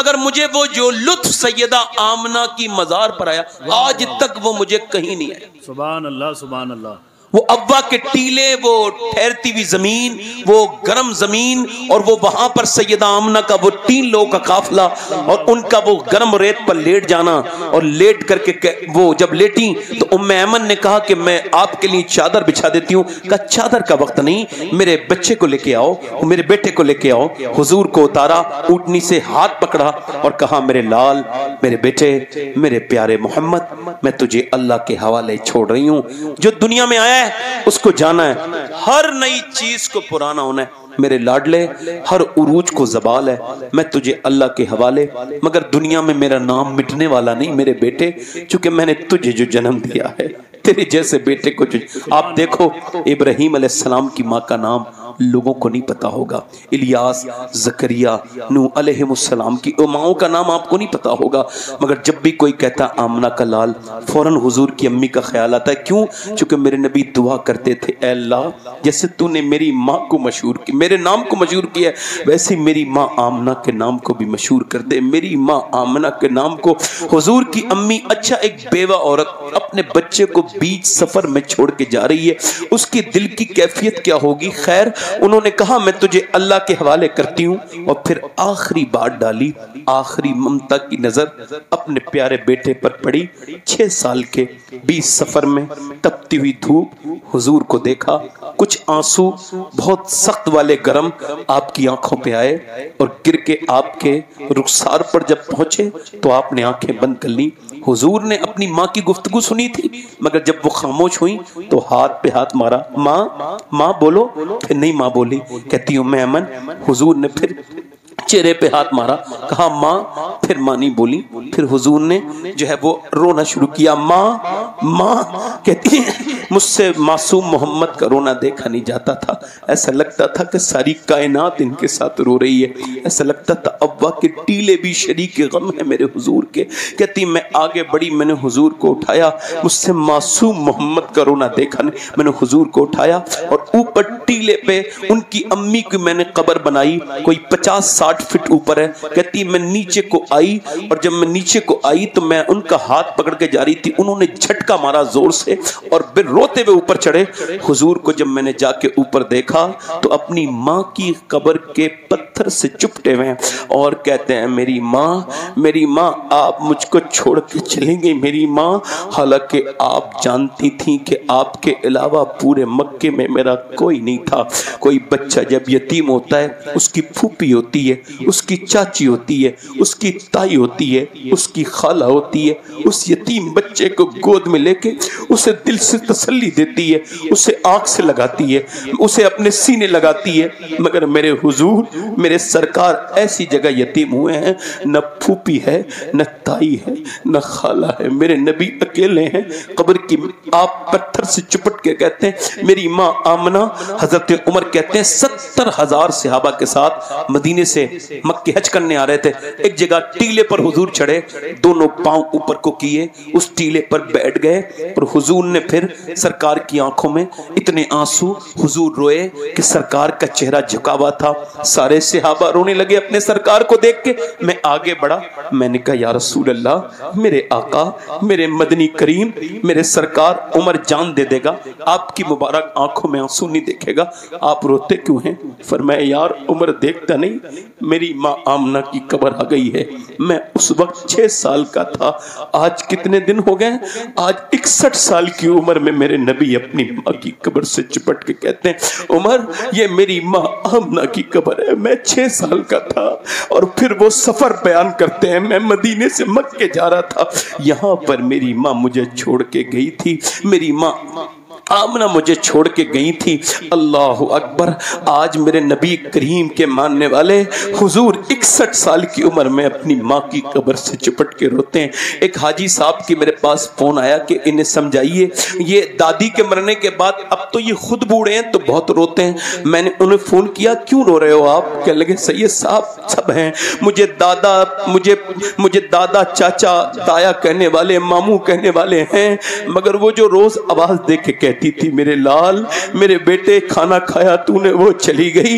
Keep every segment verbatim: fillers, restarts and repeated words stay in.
मगर मुझे वो जो लुत्फ सैयदा आमना की मजार पर आया आज तक वो मुझे कहीं नहीं आया। सुभान अल्लाह सुभान अल्लाह। वो अव्वा के टीले, वो ठहरती हुई जमीन, वो गर्म जमीन, और वो वहां पर सैयदा आमना का वो तीन लोगों का काफिला और उनका वो गर्म रेत पर लेट जाना, और लेट करके वो जब लेटी तो उम्मे ऐमन ने कहा कि मैं आपके लिए चादर बिछा देती हूँ। कहा चादर का वक्त नहीं, मेरे बच्चे को लेके आओ, मेरे बेटे को लेके आओ। हुजूर को उतारा, ऊँटनी से हाथ पकड़ा और कहा मेरे लाल, मेरे बेटे, मेरे प्यारे मोहम्मद, मैं तुझे अल्लाह के हवाले छोड़ रही हूँ। जो दुनिया में आया है उसको जाना है, हर नई चीज को पुराना होना है। मेरे लाडले, हर उरूज को जबाल है, मैं तुझे अल्लाह के हवाले, मगर दुनिया में मेरा नाम मिटने वाला नहीं मेरे बेटे, क्योंकि मैंने तुझे जो जन्म दिया है, तेरे जैसे बेटे को जो, आप देखो इब्राहीम अलैहिस्सलाम की माँ का नाम लोगों को नहीं पता होगा, इलियास, जकरिया, नूह अलैहिमुस्सलाम की माओं का नाम आपको नहीं पता होगा, मगर जब भी कोई कहता आमना का लाल, फौरन हुजूर की अम्मी का ख्याल आता है। क्यों? क्योंकि मेरे नबी दुआ करते थे, ऐ अल्लाह जैसे तूने मेरी माँ को मशहूर की, मेरे नाम को मशहूर किया, वैसे मेरी माँ आमना के नाम को भी मशहूर कर दे। मेरी माँ आमना के नाम को हुजूर की अम्मी, अच्छा एक बेवा औरत अपने बच्चे को बीच सफर में छोड़ के जा रही है, उसकी दिल की कैफियत क्या होगी? खैर, उन्होंने कहा मैं तुझे अल्लाह के हवाले करती हूँ, और फिर आखिरी बात डाली, आखिरी ममता की नजर अपने प्यारे बेटे पर पड़ी। छह साल के बीच सफर में तपती हुई धूप, हुजूर को देखा, कुछ आंसू बहुत सख्त वाले गरम आपकी आंखों पे आए, और गिर के आपके रुखसार पर जब पहुंचे तो आपने आंखें बंद कर ली। हुजूर ने अपनी माँ की गुफ्तगू सुनी थी, मगर जब वो खामोश हुई तो हाथ पे हाथ मारा, माँ माँ बोलो, फिर नहीं माँ बोली। कहती हूँ मैं अमन, हुजूर ने फिर चेहरे पे हाथ मारा, कहा माँ, फिर माँ नहीं बोली। फिर हुजूर ने जो है वो रोना शुरू किया, माँ माँ। कहती है मुझसे मासूम मोहम्मद का रोना देखा नहीं जाता था, ऐसा लगता था कि सारी कायनात इनके साथ रो रही है, ऐसा लगता था अव्वा के टीले भी शरीक गम है मेरे हुजूर के। कहती मैं आगे बढ़ी, मैंने हुजूर को उठाया, मुझसे मासूम मोहम्मद का रोना देखा नहीं, मैंने हुजूर को उठाया और ऊपर टीले पे उनकी अम्मी की मैंने कब्र बनाई, कोई पचास साठ फीट ऊपर है। कहती मैं नीचे को आई, और जब मैं नीचे को आई तो मैं उनका हाथ पकड़ के जा रही थी, उन्होंने झटका मारा जोर से और फिर रोते हुए ऊपर चढ़े। हुजूर को जब मैंने जाके ऊपर देखा तो अपनी माँ की कब्र के पत्थर से चुपटे हुए हैं और कहते हैं मेरी माँ, मेरी माँ आप मुझको छोड़ के चली गई मेरी माँ, हालांकि आप जानती थी कि आपके अलावा पूरे मक्के में मेरा कोई नहीं था। कोई बच्चा जब यतीम होता है उसकी फूफी होती है, उसकी चाची होती है, उसकी ताई होती है, उसकी खाला होती है, उस यतीम बच्चे को गोद में लेके उसे दिल से तसल्ली देती है, उसे आंख से लगाती है, उसे अपने सीने लगाती है। मगर मेरे हुजूर, मेरे सरकार ऐसी जगह यतीम हुए हैं, न फूफी है, न ताई है, न खाला है, मेरे नबी अकेले हैं। कब्र की आप पत्थर से चिपट के कहते हैं मेरी माँ आमना, हजरत उमर कहते हैं सत्तर हजार सहाबा के साथ मदीने से मक्के हज करने आ रहे थे। एक जगह टीले पर हुजूर चढ़े, दोनों पांव ऊपर को किए, उस टीले पर बैठ गए और हुजूर ने फिर सरकार की आंखों में इतने आंसू, हुजूर रोए कि सरकार का चेहरा झुका हुआ था। सारे सहाबा रोने लगे अपने सरकार को देख के। मैं आगे बढ़ा, मैंने कहा या रसूल अल्लाह, मेरे आका, मेरे मदनी करीम, मेरे सरकार उमर जान दे देगा, आपकी मुबारक आंखों में आंसू नहीं देखेगा, आप रोते क्यों हैं? फरमाया यार उमर देखता नहीं, मेरी माँ आमना की कब्र आ गई है। मैं उस वक्त छह साल का था, आज कितने दिन हो गए? आज इकसठ साल की उम्र में मेरे नबी अपनी माँ की कब्र से चिपट के कहते हैं उमर ये मेरी माँ आमना की कब्र है, मैं छह साल का था। और फिर वो सफर बयान करते हैं, मैं मदीने से मक्के जा रहा था, यहाँ पर मेरी माँ मुझे छोड़ के गई थी, मेरी माँ आमना मुझे छोड़ के गई थी। अल्लाह अकबर। आज मेरे नबी करीम के मानने वाले हुजूर इकसठ साल की उम्र में अपनी माँ की कब्र से चिपट के रोते हैं। एक हाजी साहब की मेरे पास फोन आया कि इन्हें समझाइए, ये दादी के मरने के बाद अब तो ये खुद बूढ़े हैं तो बहुत रोते हैं। मैंने उन्हें फोन किया, क्यों रो रहे हो आप? कहने लगे सैयद साहब सब हैं, मुझे दादा मुझे मुझे दादा चाचा ताया कहने वाले, मामू कहने वाले हैं, मगर वो जो रोज आवाज दे के कहती थी मेरे लाल, मेरे बेटे खाना खाया तूने, वो चली गई,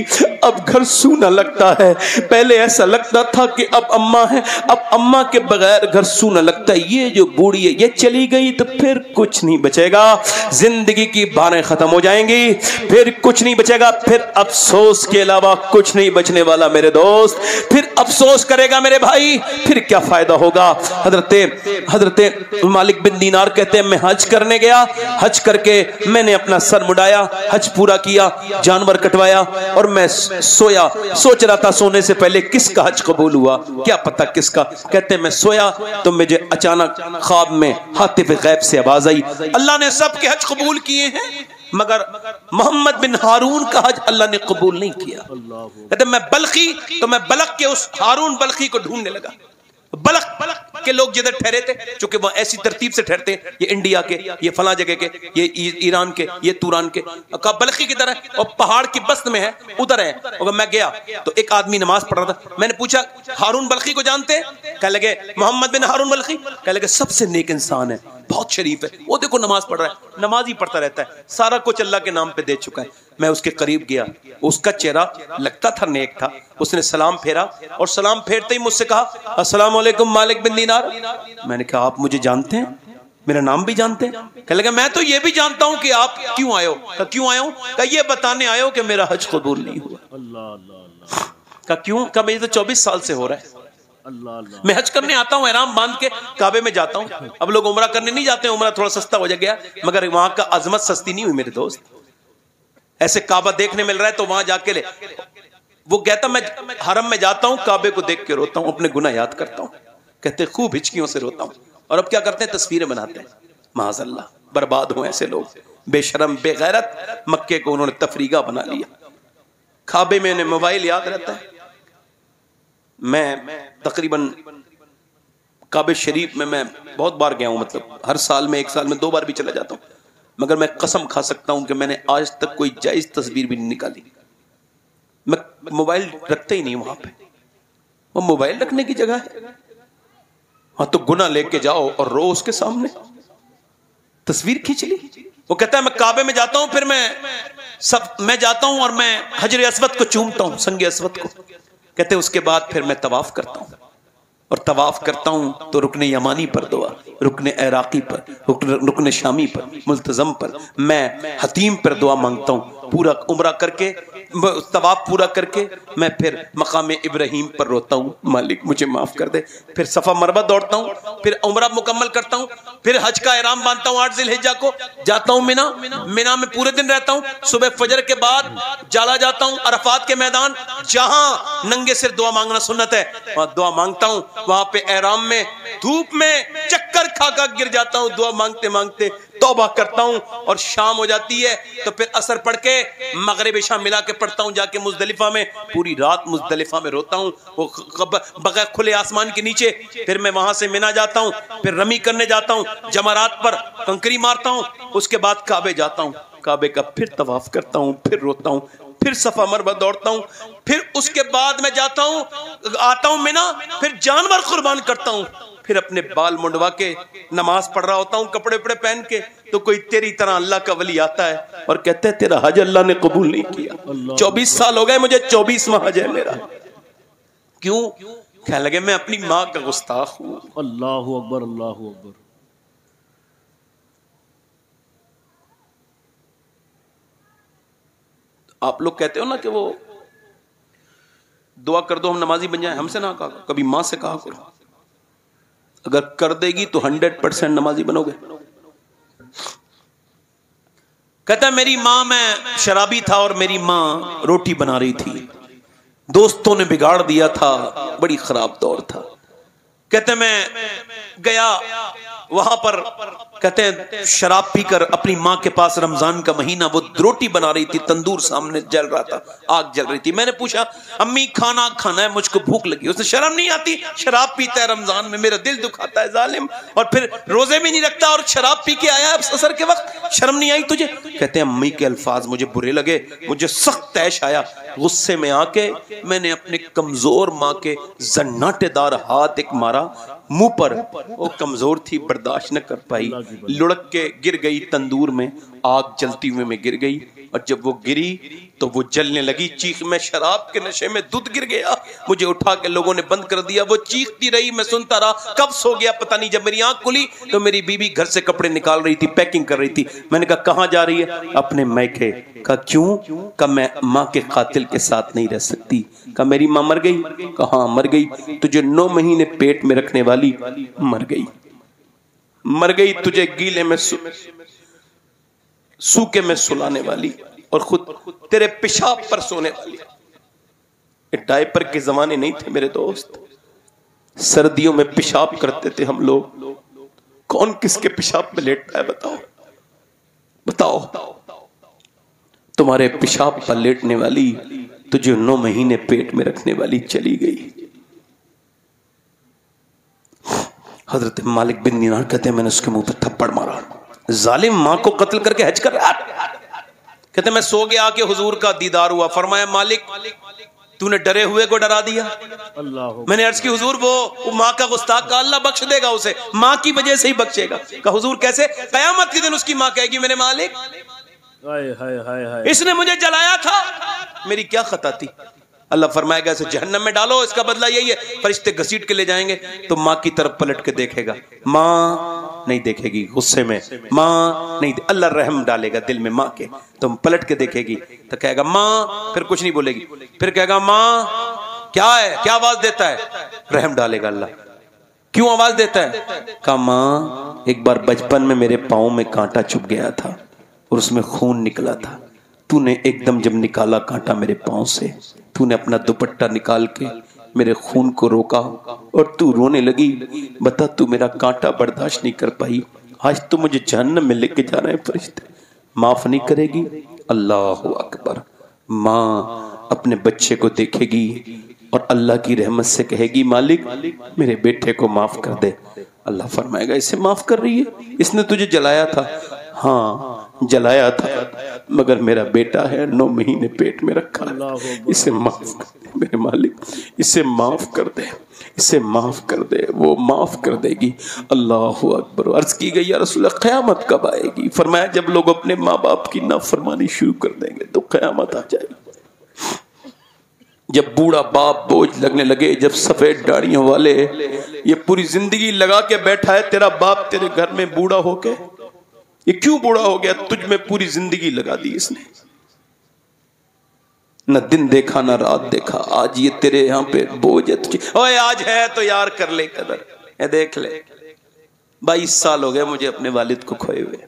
अब घर सूना लगता है। पहले ऐसा लगता था कि अब अम्मा है, अब अम्मा के बगैर घर सूना लगता है। ये जो बूढ़ी है ये चली गई तो फिर कुछ नहीं बचेगा, जिंदगी की बारें खत्म हो जाएंगी, फिर कुछ नहीं बचेगा, फिर अफसोस के अलावा कुछ नहीं बचने वाला मेरे दोस्त। फिर अफसोस करेगा मेरे भाई, फिर क्या फायदा होगा। हजरते हजरते मालिक बिन दीनार कहते हैं मैं हज करने गया, हज करके मैंने अपना सर मुड़ाया, हज पूरा किया, जानवर कटवाया और मैं सोया। सोच रहा था सोने से पहले किसका हज कबूल हुआ, क्या पता किसका। कहते मैं सोया तो मुझे अचानक ख्वाब में हातिफ गैब से आवाज आई, अल्लाह ने सबके हज कबूल किए हैं मगर मोहम्मद बिन हारून का हज अल्लाह ने कबूल नहीं किया। कहते मैं बल्खी तो मैं बलख के उस हारून बल्खी को ढूंढने लगा। बलख के लोग जिधर ठहरे थे, चूंकि वह ऐसी तरतीब से ठहरते हैं, ये इंडिया के, ये फला जगह के, ये ईरान के, ये तुरान के, बल्खी की तरह और पहाड़ की बस्त में है, उधर है। और मैं गया तो एक आदमी नमाज पढ़ रहा था। मैंने पूछा हारून बल्खी को जानते हैं? कह लगे मोहम्मद बिन हारून बल्खी। कह लगे सबसे नेक इंसान है, बहुत शरीफ है, वो देखो नमाज पढ़ रहा है, नमाज ही पढ़ता रहता है, सारा कुछ अल्लाह के नाम पे दे चुका है। मैं उसके करीब गया, उसका चेहरा लगता था नेक था। उसने सलाम फेरा और सलाम फेरते ही मुझसे कहा अस्सलाम वालेकुम मालिक बिन दीनार। मैंने कहा आप मुझे जानते हैं, मेरा नाम भी जानते हैं? कह लगा मैं तो ये भी जानता हूं कि आप क्यों आए हो। कहा क्यों आए हो? कहा ये बताने आए हो कि मेरा हज कबूल नहीं हुआ। अल्लाह अल्लाह। कहा क्यों? कहा मुझे तो चौबीस साल से हो रहा है, अल्लाह अल्लाह। मैं हज करने आता हूँ, एहराम बांध के काबे में जाता हूँ। अब लोग उमरा करने नहीं जाते, उमरा थोड़ा सस्ता हो गया, मगर वहां का अजमत सस्ती नहीं हुई मेरे दोस्त। ऐसे काबा देखने मिल रहा है तो वहां जाके ले। वो कहता मैं हरम में जाता हूँ, काबे को देख के रोता हूँ, अपने गुनाह याद करता हूँ। कहते खूब हिचकियों से रोता हूँ। और अब क्या करते हैं, तस्वीरें बनाते हैं। माज़अल्लाह, बर्बाद हो ऐसे लोग, बेशरम बेगैरत। मक्के को उन्होंने तफरीगा बना लिया, काबे में उन्हें मोबाइल याद रहता है। मैं तकरीबन काबे शरीफ में मैं बहुत बार गया हूँ, मतलब हर साल में, एक साल में दो बार भी चला जाता हूँ, मगर मैं कसम खा सकता हूँ कि मैंने आज तक कोई जायज तस्वीर भी नहीं निकाली। मैं मोबाइल रखते ही नहीं वहां पे, वो मोबाइल रखने की जगह है। हाँ तो गुना लेके जाओ और रो उसके सामने, तस्वीर खींच ली। वो कहता है मैं काबे में जाता हूँ, फिर मैं सब मैं जाता हूँ और मैं हजर अस्वद को चूमता हूँ, संगे अस्वद को। कहते हैं उसके बाद फिर मैं तवाफ करता हूँ, और तवाफ करता हूँ तो रुकने यमानी पर दुआ, रुकने इराकी पर, रुकने शामी पर, मुल्तजम पर, मैं हतीम पर दुआ मांगता हूँ। पूरा उम्रा करके, तवाफ पूरा करके मैं फिर मकाम इब्राहिम पर रोता हूँ, मालिक मुझे माफ कर दे। फिर सफा मरवा दौड़ता हूँ, फिर उम्रा मुकम्मल करता हूँ, फिर हज का एहराम बांधता हूँ। आठ जिलहिज्जा को जाता हूँ मिना, मिना में पूरे दिन रहता हूँ। सुबह फजर के बाद जाला जाता हूँ अरफात के मैदान, जहां नंगे सिर दुआ मांगना सुन्नत है, वहां दुआ मांगता हूँ। वहां पे एहराम में धूप में चक्कर खाकर गिर जाता हूँ, दुआ मांगते मांगते तौबा करता हूँ। और शाम हो जाती है तो फिर असर पढ़ के मगरिब इशा मिला के पढ़ता हूँ जाके मुजदलिफा में। पूरी रात मुजदलिफा में रोता हूँ, वो बगैर खुले आसमान के नीचे। फिर मैं वहां से मिना जाता हूँ, फिर रमी करने जाता हूँ, जमरात पर कंकरी मारता हूँ। उसके बाद काबे जाता हूँ, काबे का फिर तवाफ करता हूँ, फिर रोता हूँ, फिर सफा मरवा दौड़ता हूँ। फिर उसके बाद मैं जाता हूँ, आता हूँ मिना, फिर जानवर कुर्बान करता हूँ। फिर अपने बाल मुंडवा के नमाज पढ़ रहा होता हूँ, कपड़े उपड़े पहन के, तो कोई तेरी तरह अल्लाह का वली आता है और कहते हैं तेरा हज अल्लाह ने कबूल नहीं किया। चौबीस साल हो गए मुझे, चौबीसवां हज है मेरा। क्यों? कहने लगे मैं अपनी माँ का गुस्ताख हूँ। अल्लाह अकबर, अल्लाह अकबर। आप लोग कहते हो ना कि वो दुआ कर दो हम नमाजी बन जाए, हमसे ना कहा, कभी माँ से कहा करो। अगर कर देगी तो हंड्रेड परसेंट नमाजी बनोगे। कहता है मेरी माँ, मैं शराबी था और मेरी माँ रोटी बना रही थी, दोस्तों ने बिगाड़ दिया था, बड़ी खराब दौर था। कहते मैं गया वहां पर, कहते हैं शराब पीकर अपनी माँ के पास, रमजान का महीना, वो रोटी बना रही थी, तंदूर सामने जल रहा था, आग जल रही थी। मैंने पूछा अम्मी खाना खाना है, मुझको भूख लगी। उसने शर्म नहीं आती, शराब पीता है रमजान में, मेरा दिल दुखाता है जालिम, और फिर रोजे भी नहीं रखता और शराब पी के आया असर के वक्त, शर्म नहीं आई तुझे? कहते हैं अम्मी के अल्फाज मुझे बुरे लगे, मुझे सख्त तैश आया। गुस्से में आके मैंने अपने कमजोर माँ के जन्नाटेदार हाथ एक मारा मुंह पर। वो कमजोर थी, बर्दाश्त न कर पाई, लुढ़क के गिर गई तंदूर में, आग जलती हुए में गिर गई और जब वो गिरी तो वो जलने लगी, चीख, मैं शराब के नशे में दूध गिर गया, मुझे उठा के लोगों ने बंद कर दिया। वो चीखती रही, मैं सुनता रहा, कब सो गया पता नहीं। जब मेरी आंख खुली तो मेरी बीवी घर से कपड़े निकाल रही थी, पैकिंग कर रही थी। मैंने कहा कहां जा रही है? अपने मैके। कहा क्यों? कहा मैं माँ के कातिल के साथ नहीं रह सकती। कहा मेरी माँ मर गई? कहा हाँ मर गई। तुझे नौ महीने पेट में रखने वाली मर गई, मर गई। तुझे गीले में सु... सूखे में सुलाने वाली और खुद तेरे पेशाब पर सोने वाली। डायपर के जमाने नहीं थे मेरे दोस्त, सर्दियों में पेशाब करते थे हम लोग। कौन किसके पेशाब में लेटता है बताओ बताओ। तुम्हारे पेशाब पर लेटने वाली, तुझे नौ महीने पेट में रखने वाली चली गई। हजरत मालिक बिन दीनार कहते हैं मैंने उसके मुंह पर थप्पड़ मारा। जालिम, मां को कत्ल करके हज कर रहा। कहते मैं सो गया आके हुजूर का दीदार हुआ। फरमाया मालिक तूने डरे हुए को डरा दिया। अल्लाह। मैंने अर्ज की हुजूर वो, वो माँ का गुस्ताख का अल्लाह बख्श देगा उसे, माँ की वजह से ही बख्शेगा। कहा हुजूर कैसे? कयामत के दिन उसकी माँ कहेगी मेरे मालिक हाय हाय हाय हाय इसने मुझे जलाया था, मेरी क्या खता थी। अल्लाह फरमाएगा इसे जहन्नम में डालो, इसका बदला यही है। फरिश्ते घसीट के ले जाएंगे तो माँ की तरफ पलट के देखेगा, माँ नहीं देखेगी, गुस्से में माँ नहीं, अल्लाह रहम डालेगा दिल में माँ के, तो पलट के देखेगी तो कहेगा माँ, फिर कुछ नहीं बोलेगी, फिर कहेगा माँ क्या है, क्या आवाज देता है? रहम डालेगा अल्लाह। क्यों आवाज देता है? कहा माँ एक बार बचपन में मेरे पाँव में कांटा चुभ गया था और उसमें खून निकला था, तूने एकदम जब निकाला कांटा मेरे पाँव से, तूने अपना दुपट्टा निकाल के मेरे खून को रोका और तू रोने लगी। बता तू मेरा कांटा बर्दाश्त नहीं कर पाई, आज तो मुझे जहन्नम में लेके जा रहे हैं फरिश्ते, माफ नहीं करेगी? अल्लाह अकबर। माँ अपने बच्चे को देखेगी और अल्लाह की रहमत से कहेगी मालिक मेरे बेटे को माफ कर दे। अल्लाह फरमाएगा इसे माफ कर रही है, इसने तुझे जलाया था। हाँ जलाया था, मगर मेरा बेटा है, नौ महीने पेट में रखा है, इसे माफ कर दे मेरे मालिक, इसे माफ कर दे, इसे माफ कर दे। वो माफ कर देगी। अल्लाह अकबर। अर्ज की गई या रसूल क़यामत कब आएगी? फरमाया जब लोग अपने माँ बाप की नाफरमानी शुरू कर देंगे तो क़यामत आ जाएगी। जब बूढ़ा बाप बोझ लगने लगे, जब सफेद दाढ़ियों वाले ये पूरी जिंदगी लगा के बैठा है, तेरा बाप तेरे घर में बूढ़ा हो के, ये क्यों बूढ़ा हो गया? तुझ में पूरी जिंदगी लगा दी इसने, न दिन देखा न रात देखा, आज ये तेरे यहाँ पे बोझ है तुझे। ओए आज है तो यार कर ले कदर, ये देख ले बाईस साल हो गए मुझे अपने वालिद को खोए हुए।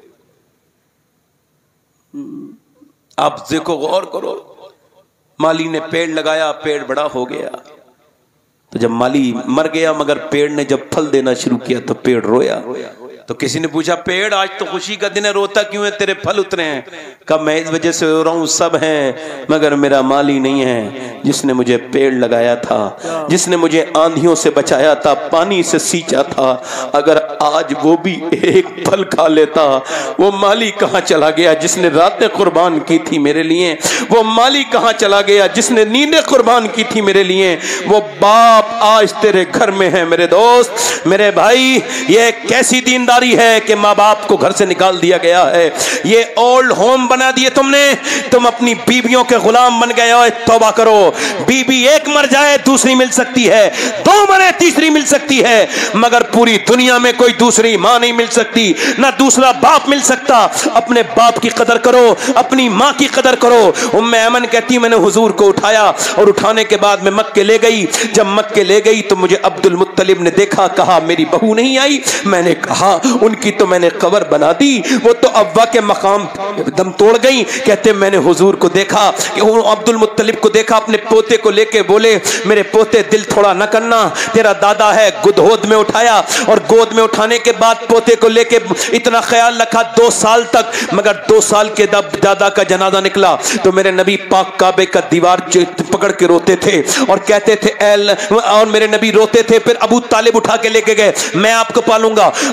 आप देखो गौर करो, माली ने पेड़ लगाया, पेड़ बड़ा हो गया, तो जब माली मर गया मगर पेड़ ने जब फल देना शुरू किया तो पेड़ रोया। तो किसी ने पूछा पेड़ आज तो खुशी का दिन है, रोता क्यों है? तेरे फल उतरे हैं। कब मैं इस वजह से रो रहा हूं, सब है मगर मेरा माली नहीं है, जिसने मुझे पेड़ लगाया था, जिसने मुझे आंधियों से बचाया था, पानी से सींचा था, अगर आज वो भी एक फल खा लेता, वो माली कहाँ चला गया जिसने रातें कुर्बान की थी मेरे लिए? वो माली कहाँ चला गया जिसने नींदें कुर्बान की थी मेरे लिए? वो बाप आज तेरे घर में है मेरे दोस्त, मेरे भाई। ये कैसी दीनदार है कि माँ बाप को घर से निकाल दिया गया है, ये ओल्ड होम बना दिए तुमने, तुम अपनी बीवियों के गुलाम बन गए हो। तौबा करो, बीबी एक मर जाए दूसरी मिल सकती है, दो मरे तीसरी मिल सकती है, मगर पूरी दुनिया में कोई दूसरी माँ नहीं मिल सकती, ना दूसरा बाप मिल सकता। अपने बाप की कदर करो, अपनी माँ की कदर करो। उम्मे अमन कहती मैंने हुजूर को उठाया और उठाने के बाद मैं मक्के ले गई। जब मक्के ले गई तो मुझे अब्दुल मुत्तलिब ने देखा, कहा मेरी बहू नहीं आई। मैंने कहा उनकी तो मैंने कब्र बना दी, वो तो अव्वा के मकाम दम तोड़ गई। कहते मैंने हुजूर को देखा, कि अब्दुल मुत्तलिब को देखा, अपने पोते को लेके बोले मेरे पोते दिल थोड़ा न करना, तेरा दादा है। गोद में उठाया और गोद में उठाने के बाद पोते को लेके इतना ख्याल रखा दो साल तक, मगर दो साल के दादा का जनाजा निकला तो मेरे नबी पाक काबे का दीवार पकड़ के रोते थे और कहते थे एल, और मेरे नबी रोते थे। फिर अबू तालिब उठा के लेके गए, मैं आपको पालूंगा। अबू तालिब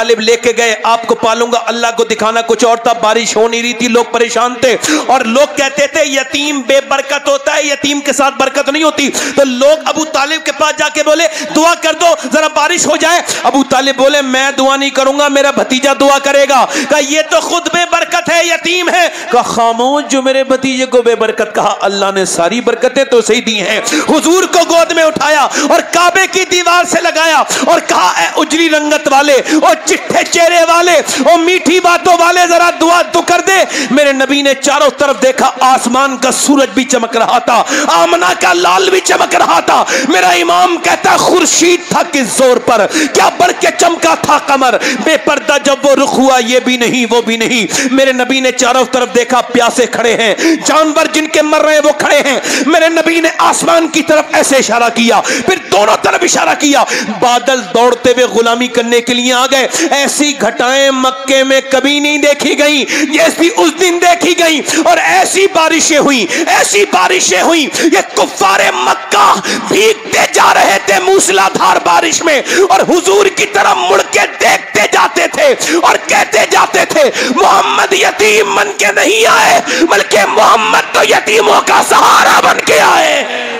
तालिब लेके गए, आपको पालूंगा। अल्लाह को दिखाना कुछ और था, बारिश हो नहीं रही थी, लोग परेशान थे और लोग कहते थे यतीम बेबरकत होता है, यतीम के साथ बरकत नहीं होती। तो लोग अबू तालिब के पास जाके बोले दुआ कर दो जरा बारिश हो जाए। अबू तालिब बोले मैं दुआ नहीं करूंगा, मेरा भतीजा दुआ करेगा। कहा ये तो खुद बेबरकत है, यतीम है। कहा खामोश, जो मेरे भतीजे को बेबरकत कहा, अल्लाह ने सारी बरकतें तो सही दी हैं। हुजूर को गोद में उठाया और काबे की दीवार से लगाया और कहा ए उजली रंगत वाले और चिट्ठे चेहरे वाले और मीठी बातों वाले, जरा दुआ तो कर दे। मेरे नबी ने चारों तरफ देखा, आसमान का सूरज भी चमक रहा था, आमना का लाल भी चमक रहा था। मेरा इमाम कहता खुर्शीद था किस जोर पर, क्या बढ़ के चमका था कमर। बेपर्दा जब वो रुख हुआ, ये भी नहीं वो भी नहीं। मेरे नबी ने चारों तरफ देखा, प्यासे खड़े हैं, जानवर जिनके मर रहे हैं वो खड़े हैं। मेरे नबी ने आसमान की तरफ ऐसे इशारा किया, फिर दोनों तरफ इशारा किया। बादल दौड़ते हुए गुलामी करने के लिए आ गए। ऐसी घटाएं मक्के में कभी नहीं देखी गई जैसी उस दिन देखी गई, और ऐसी बारिशें हुई, ऐसी बारिशें हुई, ये कुफ्फारे मक्का भीगते जा रहे थे मूसलाधार बारिश में और हुजूर की तरफ मुड़ के देखते जाते थे और कहते जाते थे मोहम्मद यतीम बन के नहीं आए, बल्कि मोहम्मद तो यतीमों का सहारा बन के आए।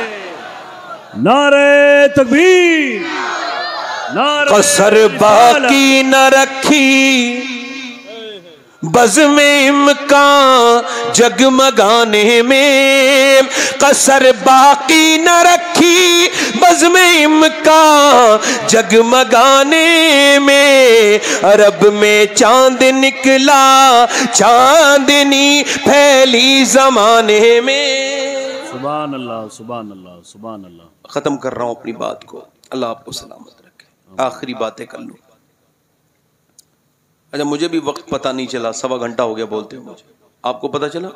नारे तकबीर, नारे कसर बाकी न रखी बज़्म इम्कान जगमगाने में, कसर बाकी न रखी बज़्म इम्कान जगमगाने में। अरब में चांद निकला, चांदनी फैली जमाने में। सुभान अल्लाह, सुभान अल्लाह, सुभान अल्लाह। खत्म कर रहा हूं अपनी बात को, अल्लाह आपको सलामत रखे। आखिरी बातें कर लूं। अच्छा, मुझे भी वक्त पता नहीं चला, सवा घंटा हो गया बोलते हुए। मुझे आपको पता चला?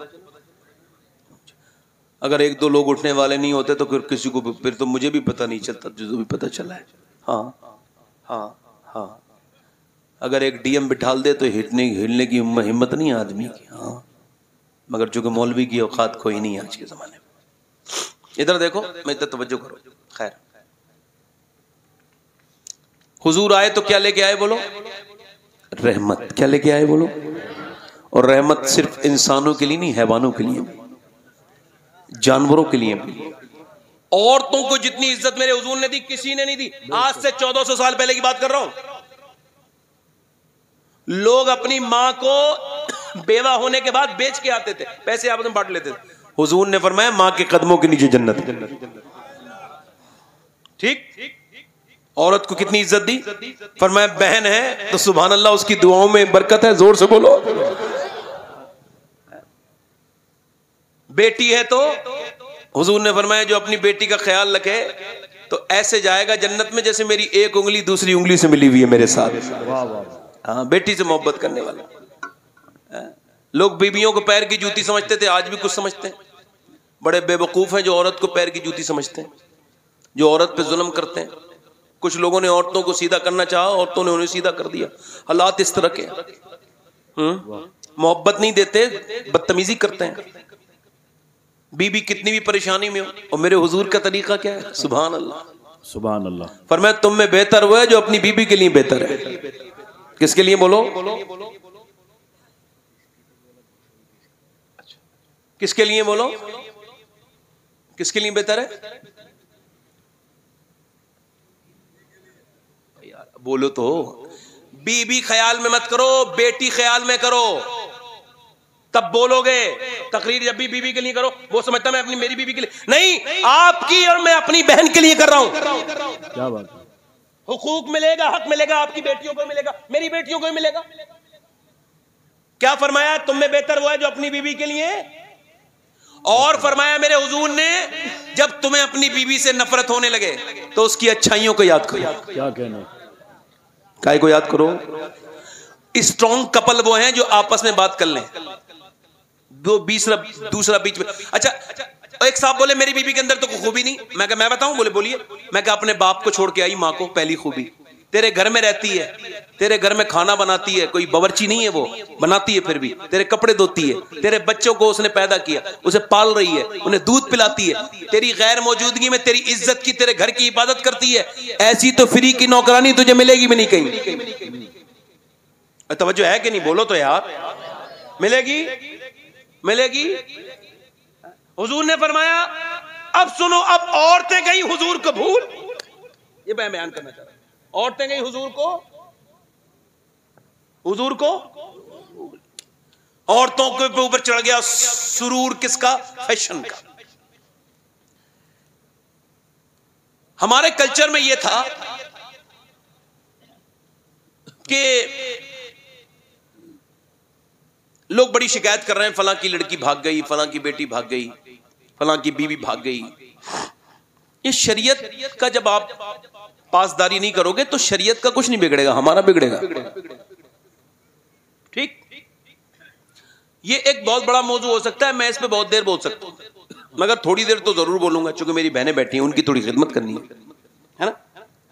अगर एक दो लोग उठने वाले नहीं होते तो फिर किसी को, फिर तो मुझे भी पता नहीं चलता, जो भी पता चला है। हाँ हाँ हाँ, अगर एक डीएम बिठाल दे तो हिलने हिलने की हिम्मत नहीं आदमी की। हाँ, मगर चूंकि मौलवी की औकात कोई नहीं आज के जमाने में। इधर देखो, मैं इधर तवज्जो करो। खैर, हुजूर आए तो क्या लेके आए बोलो? रहमत। क्या लेके आए बोलो? और रहमत सिर्फ इंसानों के लिए नहीं, हैवानों के लिए भी, जानवरों के लिए भी। औरतों को जितनी इज्जत मेरे हुजूर ने दी किसी ने नहीं दी। आज से चौदह सौ साल पहले की बात कर रहा हूं। लोग अपनी मां को बेवा होने के बाद बेच के आते थे, पैसे आपस में बांट लेते थे। हुजूर ने फरमाया मां के कदमों के नीचे जन्नत। ठीक? औरत को कितनी इज्जत दी? फरमाया बहन है तो सुभान अल्लाह उसकी दुआओं में बरकत है, जोर से बोलो। बेटी है तो हुजूर ने फरमाया जो अपनी बेटी का ख्याल रखे तो ऐसे जाएगा जन्नत में जैसे मेरी एक उंगली दूसरी उंगली से मिली हुई है मेरे साथ। हाँ, बेटी से मोहब्बत करने वाले लोग बीबियों को पैर की जूती समझते थे, आज भी कुछ समझते हैं। बड़े बेवकूफ हैं जो औरत को पैर की जूती समझते हैं, जो औरत पे जुल्म करते हैं। कुछ लोगों ने औरतों को सीधा करना चाहा, औरतों ने उन्हें सीधा कर दिया। हालात इस तरह के। हम्म, मोहब्बत नहीं देते, बदतमीजी करते हैं। बीबी कितनी भी परेशानी में हो, और मेरे हुजूर का तरीका क्या है? सुभान अल्लाह, सुभान अल्लाह। फरमाया तुम में बेहतर वो है जो अपनी बीबी के लिए बेहतर है। किसके लिए बोलो? किसके लिए बोलो? किसके लिए बेहतर है? यार बोलो तो। बीबी ख्याल में मत करो, बेटी ख्याल में करो, तब बोलोगे। तकरीर जब भी बीबी के लिए करो, वो समझता मैं अपनी मेरी बीबी के लिए नहीं, आपकी और मैं अपनी बहन के लिए कर रहा हूं। क्या बात है? हुकूक मिलेगा, हक मिलेगा, आपकी बेटियों को मिलेगा, मेरी बेटियों को भी मिलेगा। क्या फरमाया? तुम में बेहतर वो है जो अपनी बीबी के लिए। और फरमाया मेरे हुजूर ने जब तुम्हें अपनी बीवी से नफरत होने लगे तो उसकी अच्छाइयों को याद करो। क्या कहना? काय को याद करो? स्ट्रॉन्ग कपल वो हैं जो आपस में बात कर लें, दो बीसरा दूसरा बीच में। अच्छा, एक साहब बोले मेरी बीबी के अंदर तो कोई खूबी नहीं। मैं कहा मैं बताऊं? बोले बोलिए। मैं कहा अपने बाप को छोड़ के आई माँ को, पहली खूबी। तेरे घर में रहती है, तेरे घर में खाना बनाती है, कोई बावर्ची नहीं है, वो बनाती है, फिर भी तेरे कपड़े धोती है, तेरे बच्चों को उसने पैदा किया, उसे पाल रही है, उन्हें दूध पिलाती है, तेरी गैर मौजूदगी में तेरी इज्जत की, तेरे घर की इबादत करती है। ऐसी तो फ्री की नौकरानी तुझे मिलेगी भी नहीं कहीं। तवज्जो है कि नहीं, बोलो तो यार। मिलेगी मिलेगी। हुजूर ने फरमाया, अब सुनो, अब औरतें गई हुजूर को भूल। ये मैं बयान करना चाह रहा हूं। औरतें गई हुजूर को हुजूर को औरतों के ऊपर चढ़ गया सुरूर किसका? फैशन का। हमारे कल्चर में यह था कि लोग बड़ी शिकायत कर रहे हैं, फलां की लड़की भाग गई, फलां की बेटी भाग गई, फलां की बीवी भाग गई। ये शरीयत का जब आप पासदारी नहीं करोगे तो शरीयत का कुछ नहीं बिगड़ेगा, हमारा बिगड़ेगा। ठीक, ये एक बहुत बड़ा मौजू हो सकता है, मैं इस पे बहुत देर बोल सकता हूं, मगर थोड़ी देर तो जरूर बोलूंगा, क्योंकि मेरी बहनें बैठी हैं, उनकी थोड़ी खिदमत करनी है, है ना।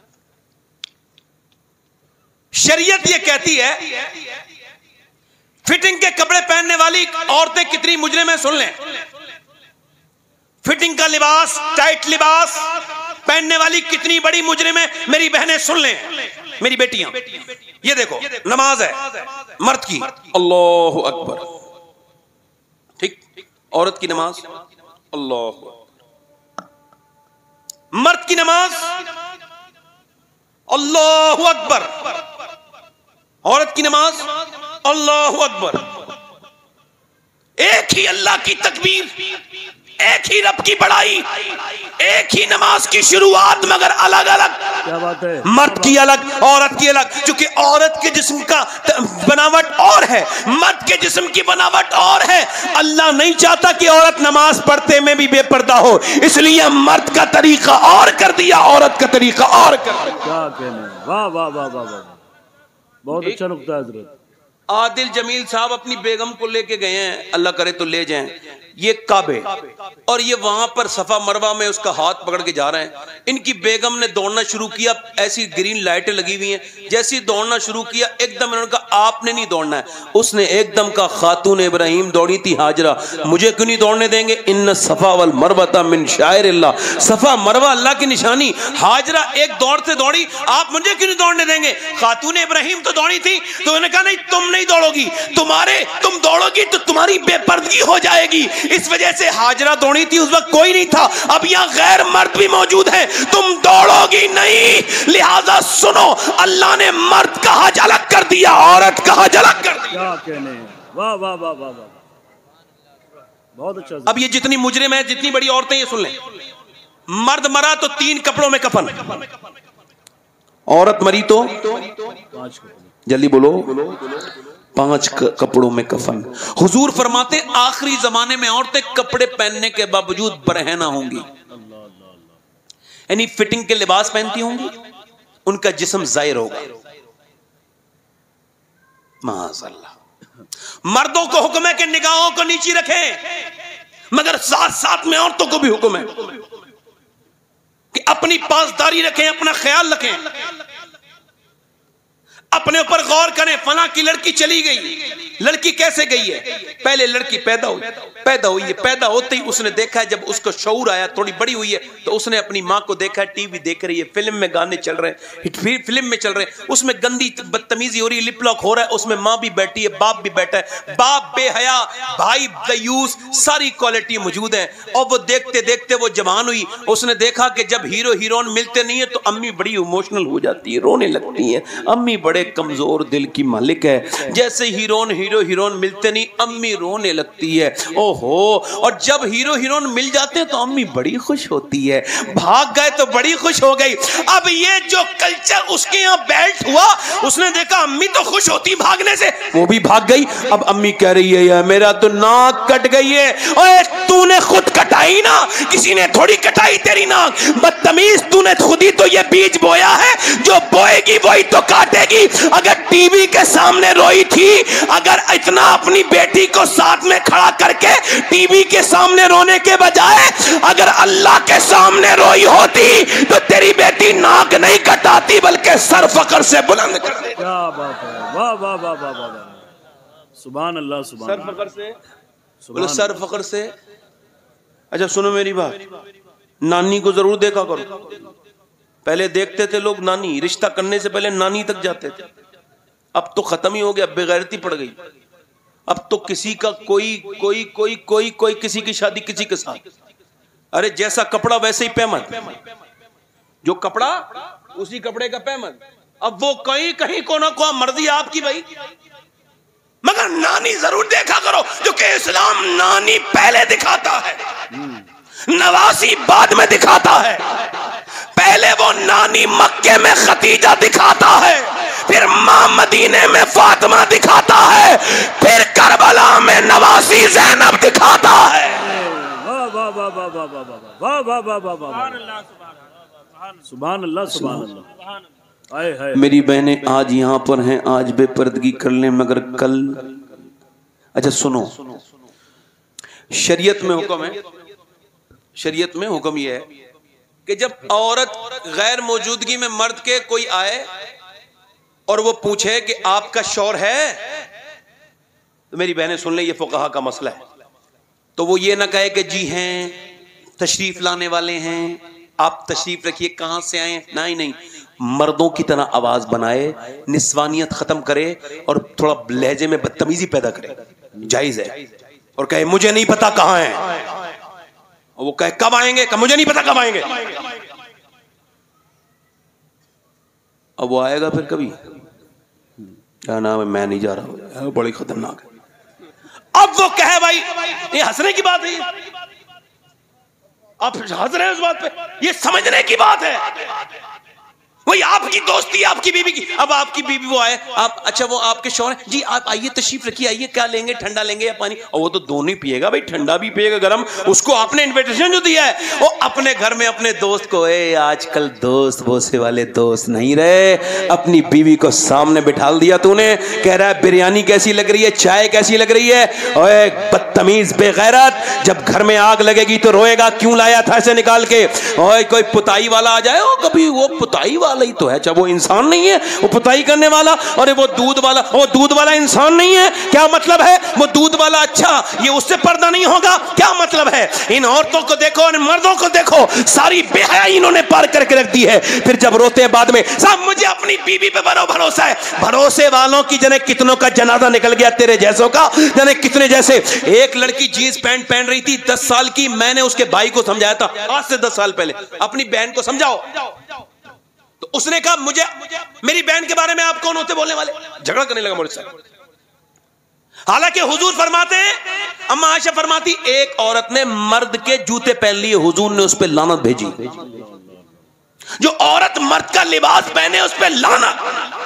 शरीयत ये कहती है फिटिंग के कपड़े पहनने वाली औरतें कितनी मुजरिम है, सुन लें। फिटिंग का लिबास, टाइट लिबास पहनने वाली कितनी बड़ी मुजरिम है, मेरी बहनें सुन लें, मेरी बेटियां। ये देखो, नमाज है मर्द की, अल्लाहु अकबर, ठीक, औरत की नमाज, अल्लाहु अकबर। मर्द की नमाज, अल्लाहु अकबर। औरत की नमाज, अल्लाहु अकबर। एक ही अल्लाह की तकबीर, एक ही रब की बड़ाई, एक ही नमाज की शुरुआत, मगर अलग अलग। क्या बात है? मर्द की अलग, औरत की अलग, क्योंकि औरत के जिस्म का बनावट और है, मर्द के जिस्म की बनावट और है। अल्लाह नहीं चाहता कि औरत नमाज पढ़ते में भी बेपर्दा हो, इसलिए मर्द का तरीका और कर दिया, औरत का तरीका और कर दिया। क्या कहने, वाह वाह वाह वाह वाह, बहुत अच्छा नुक्ता है हज़रत। आदिल जमील साहब अपनी बेगम को लेके गए हैं, अल्लाह करे तो ले जाएं, ये काबे, और ये वहां पर सफा मरवा में उसका हाथ पकड़ के जा रहे हैं। इनकी बेगम ने दौड़ना शुरू किया, ऐसी ग्रीन लाइटें लगी हुई हैं, जैसे दौड़ना शुरू किया एकदम इन्होंने कहा आपने नहीं दौड़ना है। उसने एकदम कहा खातून इब्राहिम दौड़ी थी हाजरा, मुझे क्यों नहीं दौड़ने देंगे? इन्न सफा वल मरवता मिन शायरिल्लाह, सफा मरवा अल्लाह की निशानी। हाजरा एक दौड़ से दौड़ी, आप मुझे क्यों नहीं दौड़ने देंगे? खातून इब्राहिम तो दौड़ी थी, तो उन्होंने कहा नहीं तुम नहीं दौड़ोगी, तुम्हारे तुम दौड़ोगी तो तुम्हारी बेपर्दगी हो जाएगी। इस वजह से हाजरा दौड़ी थी, उस वक्त कोई नहीं था, अब यहां गैर मर्द भी मौजूद है, तुम दौड़ोगी नहीं। लिहाजा सुनो, अल्लाह ने मर्द का हज अलग कर दिया, औरत का हज अलग कर दिया। क्या कहने, वाह वाह वाह वाह वाह, बहुत अच्छा। अब ये जितनी मुजरिम है, जितनी बड़ी औरतें, ये सुन लें, मर्द मरा तो तीन कपड़ों में कफन, औरत मरी तो पांच, जल्दी बोलो, पांच कपड़ों में कफन। हुजूर फरमाते आखिरी जमाने में औरतें कपड़े पहनने के बावजूद बरहना होंगी, यानी फिटिंग के लिबास पहनती होंगी, उनका जिस्म जाहिर होगा। माज़अल्लाह। मर्दों को हुक्म है कि निगाहों को नीचे रखें, मगर साथ साथ में औरतों को भी हुक्म है कि अपनी पासदारी रखें, अपना ख्याल रखें, अपने ऊपर गौर करें। फला की लड़की चली गई, लड़की कैसे गई है? पहले लड़की पैदा हुई, पैदा हुई है, पैदा होते ही उसने देखा है, जब उसको शऊर आया, थोड़ी बड़ी हुई है, तो उसने अपनी माँ को देखा है, टीवी देख रही है, फिल्म में गाने चल रहे हैं, फिल्म में चल रहे हैं, उसमें गंदी बदतमीजी हो रही है, लिप लॉक हो रहा है, उसमें माँ भी बैठी है, बाप भी बैठा है, बाप बेहया, भाई दयूस, सारी क्वालिटी मौजूद है। और वो देखते देखते वो जवान हुई, उसने देखा कि जब हीरो हीरोइन मिलते नहीं है तो अम्मी बड़ी इमोशनल हो जाती है, रोने लगती है। अम्मी बड़े कमजोर दिल की मालिक है, जैसे हीरोइन हीरो हीरोइन मिलते नहीं अम्मी रोने लगती है, ओहो। और जब हीरो हीरोइन मिल जाते हैं तो अम्मी बड़ी खुश होती है, भाग गए तो बड़ी खुश हो गई। अब ये जो कल्चर उसके यहाँ बेल्ट हुआ, उसने देखा अम्मी तो खुश होती भागने से, वो भी भाग गई। अब अम्मी कह रही है यार मेरा तो नाक कट गई है। ओए तूने खुद कटाई ना, किसी ने थोड़ी कटाई तेरी नाक, बदतमीज, तूने खुद ही तो ये बीज बोया है, जो बोएगी वही तो काटेगी। अगर टीवी के सामने रोई थी, अगर इतना अपनी बेटी को साथ में खड़ा करके टीवी के सामने रोने के बजाय अगर अल्लाह के सामने रोई होती तो तेरी बेटी नाक नहीं कटाती बल्कि सर फकर से बुलंद कर देती। क्या बात है, वाह वाह वाह वाह वाह, सुभान अल्लाह, सुभान सर फकर से बोलो, सर फकर से। अच्छा सुनो मेरी बात, नानी को जरूर देखा करो। पहले देखते थे लोग नानी, रिश्ता करने से पहले नानी तक जाते थे, अब तो खत्म ही हो गया, बेगैरती पड़ गई। अब तो किसी का कोई कोई कोई कोई कोई किसी की शादी किसी के साथ, अरे जैसा कपड़ा वैसे ही पेमत, जो कपड़ा उसी कपड़े का पेमत। अब वो कहीं कहीं को ना को मर्जी आपकी भाई, मगर नानी जरूर देखा करो, जो कि इस्लाम नानी पहले दिखाता है, नवासी बाद में दिखाता है। पहले वो नानी मक्के में खतीजा दिखाता है, फिर मां मदीने में फातिमा दिखाता है, फिर करबला में नवासी ज़ैनब दिखाता है। वाह वाह वाह वाह वाह वाह वाह वाह वाह वाह वाह, सुभान अल्लाह सुभान अल्लाह। आए हाय मेरी बहनें आज यहाँ पर हैं, आज बेपर्दगी कर लें, मगर कल। अच्छा सुनो, शरीयत में हुक्म है, शरीयत में हुक्म यह है कि जब औरत गैर मौजूदगी में मर्द के कोई आए और वो पूछे कि आपका शौहर है, तो मेरी बहनें सुन ले, ये फुकहा का मसला है। तो वो ये ना कहे कि जी हैं, तशरीफ लाने वाले हैं, आप तशरीफ रखिए, कहां से आए, नहीं नहीं, मर्दों की तरह आवाज बनाए, निस्वानियत खत्म करे और थोड़ा लहजे में बदतमीजी पैदा करे, जायज है। और कहे मुझे नहीं पता कहां है, और वो कहे कब आएंगे, कब मुझे नहीं पता कब आएंगे। अब वो आएगा फिर कभी, क्या नाम है, मैं नहीं जा रहा, बड़ी खतरनाक है। अब वो कहे भाई ये हंसने की बात है, आप हंस रहे हैं उस बात पे, ये समझने की बात है। वही आपकी दोस्ती, आपकी बीवी की, अब आपकी बीवी वो आए, आप अच्छा वो आपके शौहर हैं, जी आप आइए तशरीफ रखिए, आइए, क्या लेंगे, ठंडा लेंगे या पानी? और वो तो दोनों ही पिएगा भाई, ठंडा भी पिएगा गरम, उसको आपने इनविटेशन जो दिया है, वो अपने घर में अपने दोस्त को, ए आजकल दोस्त बोसे वाले दोस्त नहीं रहे, अपनी बीवी को सामने बिठा दिया तूने, कह रहा है बिरयानी कैसी लग रही है, चाय कैसी लग रही है, ओए बदतमीज बेगैरत, जब घर में आग लगेगी तो रोएगा क्यों लाया था ऐसे निकाल के। ओए कोई पुताई वाला आ जाए, ओ कभी वो पुताई वाला ही तो है, अच्छा वो इंसान नहीं है, वो पुताई करने वाला, और वो दूध वाला, वो दूध वाला इंसान नहीं है, क्या मतलब है, वो दूध वाला, अच्छा ये उससे पर्दा नहीं होगा, क्या मतलब है। इन औरतों को देखो और मर्दों को देखो, सारी बेहयाई इन्होंने पार करके रख दी है। फिर जब रोते हैं बाद में, साहब मुझे अपनी बीवी पे बड़ा भरोसा है, भरोसे वालों की जने कितनों का जनाजा निकल गया, तेरे जैसों का जने कितने जैसे। एक लड़की जींस पैंट पहन रही थी, दस साल की, मैंने उसके भाई को समझाया था आज से दस साल पहले, अपनी बहन को समझाओ, तो उसने कहा मुझे, मेरी बहन के बारे में आप कौन होते बोलने वाले, झगड़ा करने लगा मुझसे। हालांकि हुजूर फरमाते हैं, अम्मा आयशा फरमाती, एक औरत ने मर्द के जूते पहन लिए, हुजूर ने उस पर लानत भेजी। जो औरत मर्द का लिबास पहने उस पर लानत।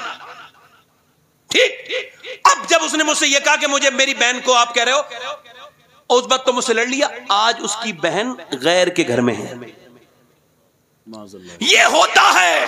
ठीक, अब जब उसने मुझसे यह कहा कि मुझे, मेरी बहन को आप कह रहे हो, उस वक्त तो मुझसे लड़ लिया, आज उसकी बहन गैर के घर में है। ये होता है,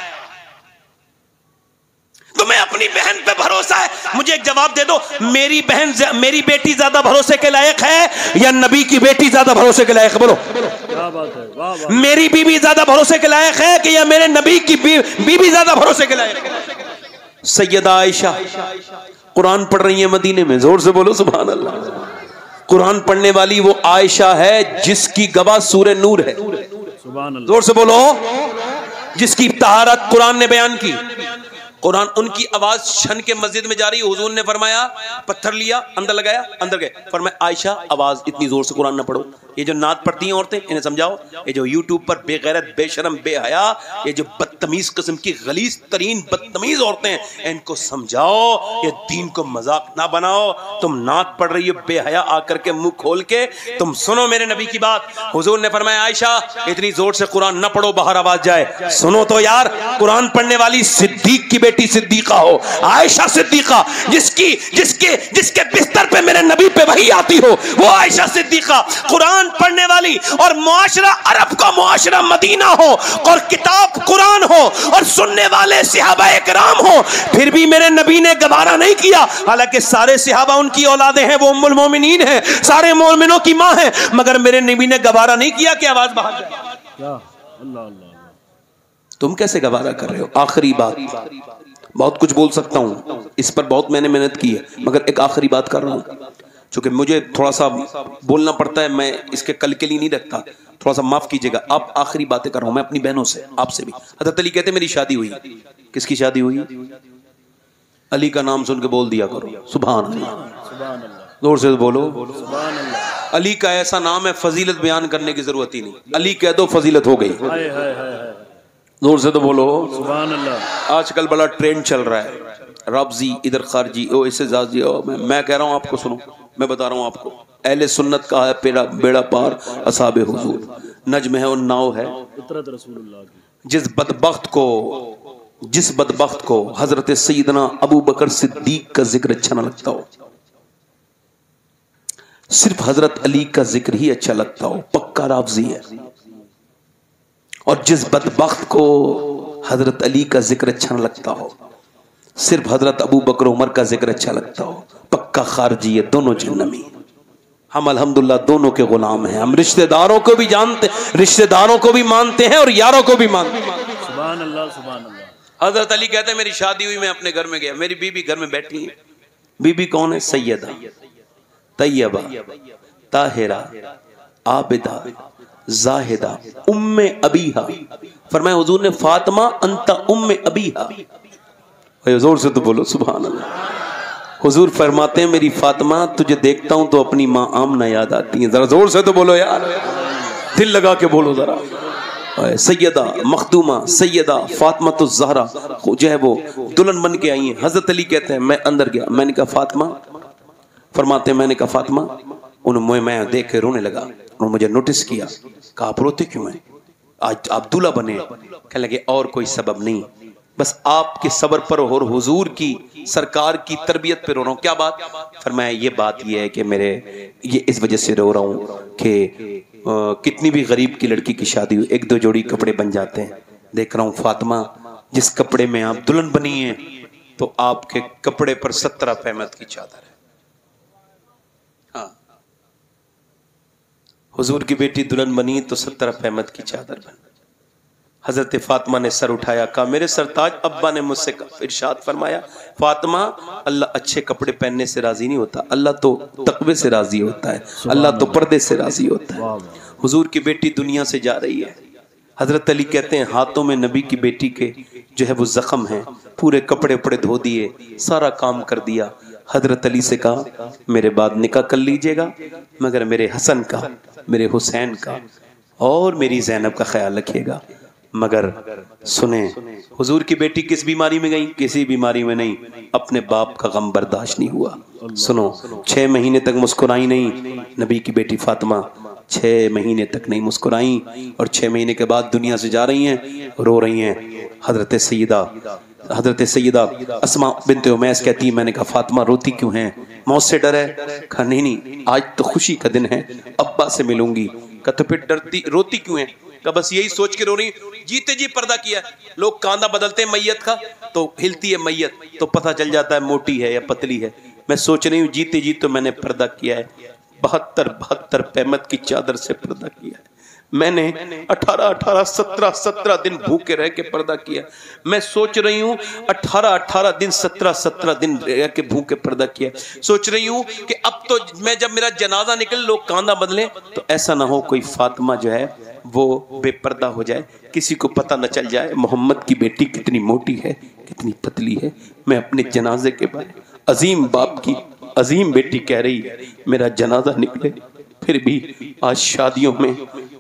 तुम्हें अपनी बहन पे भरोसा है, मुझे एक जवाब दे दो, मेरी बहन, मेरी बेटी ज्यादा भरोसे के लायक है या नबी की बेटी ज्यादा भरोसे के लायक है? बोलो, क्या बात है, वाह वाह। मेरी बीवी ज्यादा भरोसे के लायक है कि या मेरे नबी की बीवी ज्यादा भरोसे के लायक है? सैयदा आयशा कुरान पढ़ रही है मदीने में, जोर से बोलो सुभान अल्लाह। कुरान पढ़ने वाली वो आयशा है जिसकी गवाह सूरह नूर है, जोर से बोलो, जिसकी तहारत कुरान ने बयान की। कुरान, उनकी आवाज छन के मस्जिद में जा रही, हुजूर ने फरमाया, पत्थर लिया, अंदर लगाया, अंदर गए, फरमाया आयशा आवाज इतनी जोर से कुरान ना पढ़ो। ये जो नात पढ़ती हैं औरतें, इन्हें समझाओ, ये जो यूट्यूब पर बेगैरत, बेशरम, बेहया, ये जो बदतमीज किस्म की गलीज तरीन बदतमीज औरतें हैं, इनको समझाओ, ये दीन को मजाक ना बनाओ। तुम नात पढ़ रही हो बेहया आकर के मुंह खोल के, तुम सुनो मेरे नबी की बात। हुजूर ने फरमाया आयशा इतनी जोर से कुरान ना पढ़ो, बाहर आवाज जाए। सुनो तो यार, कुरान पढ़ने वाली सिद्दीक की बेटी सिद्दीका हो, आयशा सिद्दीका, जिसकी जिसके जिसके बिस्तर पे मेरे नबी पे वही आती हो, वो आयशा सिद्दीका कुरान पढ़ने वाली, और मुआशरा अरब का मुआशरा मदीना हो, और किताब कुरान हो, और सुनने वाले सहाबा इकराम हो, फिर भी मेरे नबी ने गवारा नहीं किया। हालांकि सारे सहाबा उनकी औलादे हैं, वो उम्मुल मोमिनीन हैं, सारे मोमिनों की मां है, मगर मेरे नबी ने गवारा नहीं किया कि आवाज बाहर जाए। अल्लाह अल्लाह, तुम कैसे गवारा कर रहे हो? आखिरी बात, बहुत कुछ बोल सकता हूं, इस पर बहुत मैंने मेहनत की है, मगर एक आखिरी बात कर रहा हूं, क्योंकि मुझे थोड़ा सा बोलना पड़ता है, मैं इसके कल के लिए नहीं रखता, थोड़ा सा माफ कीजिएगा। आप आखिरी बातें कर रहा हूं मैं अपनी बहनों से, आपसे भी। हज़रत अली कहते मेरी शादी हुई, किसकी शादी हुई? अली का नाम सुन के बोल दिया करो सुभान अल्लाह, सुभान अल्लाह, जोर से बोलो सुभान अल्लाह। अली का ऐसा नाम है फजीलत बयान करने की जरूरत ही नहीं, अली कह दो फजीलत हो गई। हाय हाय हाय हाय, जोर से तो बोलो सुभान अल्लाह। आजकल बड़ा ट्रेंड चल रहा है, रब्जी इधर खारजी ओ इससे जाजी ओ, मैं, मैं कह रहा हूँ आपको, सुनो मैं बता रहा हूँ आपको, अहले सुन्नत का है बेड़ा बेड़ा पार असहाबे हुजूर, नज्म है और नाव है। फितरत रसूलुल्लाह की। जिस बदबख्त को जिस बदबख्त को हजरत सैयदना अबू बकर सिद्दीक का जिक्र अच्छा न लगता हो, सिर्फ हजरत अली का जिक्र ही अच्छा लगता हो, पक्का रावजी है। और जिस बदबख्त को हजरत अली का जिक्र अच्छा न लगता हो, सिर्फ हजरत अबू बकर उमर का जिक्र अच्छा लगता हो, पक्का खारजी है, दोनों जहन्नमी। हम अल्हम्दुलिल्लाह दोनों के गुलाम हैं, हम रिश्तेदारों को भी जानते रिश्तेदारों को भी मानते हैं और यारों को भी मानते हैं। सुभान अल्लाह, सुभान अल्लाह। हजरत अली कहते हैं मेरी शादी हुई, मैं अपने घर में गया, मेरी बीबी घर में बैठी है। बीबी कौन है? सैयदा तैयबा ताहिरा आबिदा जाहिदा उम्मे अबीहा। फरमाया हुजूर ने फातिमा अंता उम्मे अबीहा। जोर से तो बोलो सुभान अल्लाह। हुजूर फरमाते हैं मेरी फातिमा तुझे देखता हूं तो अपनी माँ आमना याद आती है। जरा जोर से तो बोलो यार, दिल लगा के बोलो जरा। सैयदा मखदूमा सैयदा फातिमा तो ज़हरा जो है वो दुल्हन बन के आई है। हजरत अली कहते हैं मैं अंदर गया, मैंने कहा फातिमा, फरमाते हैं मैंने कहा फातिमा, उन्होंने मैं देख के रोने लगा, उन्होंने मुझे नोटिस किया, कहा आप रोते क्यों हैं, आज आप दूल्हा बने? कहने लगे और कोई सबब नहीं, बस आपके सब्र पर और हुजूर की सरकार की तरबियत पे रो रहा हूँ। क्या बात? फरमाया ये बात ये है कि मेरे ये इस वजह से रो रहा हूँ कि कितनी भी गरीब की लड़की की शादी हुई एक दो जोड़ी कपड़े बन जाते हैं, देख रहा हूँ फातिमा जिस कपड़े में आप दुल्हन बनी है तो आपके कपड़े पर सत्रह फहमत की चादर है। हाँ, हुजूर की बेटी दुल्हन बनी तो सत्रह फहमत की चादर बन। हजरत फातिमा ने सर उठाया, कहा मेरे सरताज अब्बा ने मुझसे इरशाद फरमाया फातिमा अल्लाह अच्छे कपड़े पहनने से राजी नहीं होता, अल्लाह तो तकवे से राजी होता है, अल्लाह तो पर्दे से राजी होता है। हुजूर की बेटी दुनिया से जा रही है। हजरत अली कहते हैं हाथों में नबी की बेटी के जो है वो जख्म है, पूरे कपड़े उपड़े धो दिए, सारा काम कर दिया। हजरत अली से कहा मेरे बाद निकाह कर लीजिएगा, मगर मेरे हसन का, मेरे हुसैन का और मेरी जैनब का ख्याल रखिएगा। मगर सुने हुजूर की बेटी किस बीमारी में गई? किसी बीमारी में नहीं, अपने बाप का गम बर्दाश्त नहीं हुआ। सुनो, छह महीने तक मुस्कुराई नहीं नबी की बेटी फातिमा, छह महीने तक नहीं मुस्कुराई और छह महीने के बाद दुनिया से जा रही हैं, रो रही हैं। हजरत सैयदा हजरत सैयदा अस्मा बिन्त उमैस कहती है मैंने कहा फातिमा रोती क्यों है, मौत से डर है? कहा नहीं नहीं आज तो खुशी का दिन है, अब्बा से मिलूंगी। कहा तो फिर डरती रोती क्यों है? का बस यही सोच के रो रही, जीते जी पर्दा किया। लोग कांधा बदलते हैं मैयत का तो हिलती है मैयत तो पता चल जाता है मोटी है या पतली है। मैं सोच रही हूँ जीते जी तो मैंने पर्दा किया है, बहत्तर बहत्तर पैमत की चादर से पर्दा किया है। मैंने अठारह अठारह सत्रह सत्रह दिन भूखे रह के पर्दा किया। मैं सोच रही हूँ अठारह अठारह दिन सत्रह सत्रह दिन रह के भूखे पर्दा किया। सोच रही हूँ कि अब तो मैं जब मेरा जनाजा निकले लोग कांधा बदले तो ऐसा ना हो कोई फातिमा जो है वो बेपर्दा हो जाए, किसी को पता न चल जाए मोहम्मद की बेटी कितनी मोटी है कितनी पतली है। मैं अपने जनाजे के बारे अजीम बाप की अजीम बेटी कह रही है मेरा जनाजा निकले, फिर भी आज शादियों में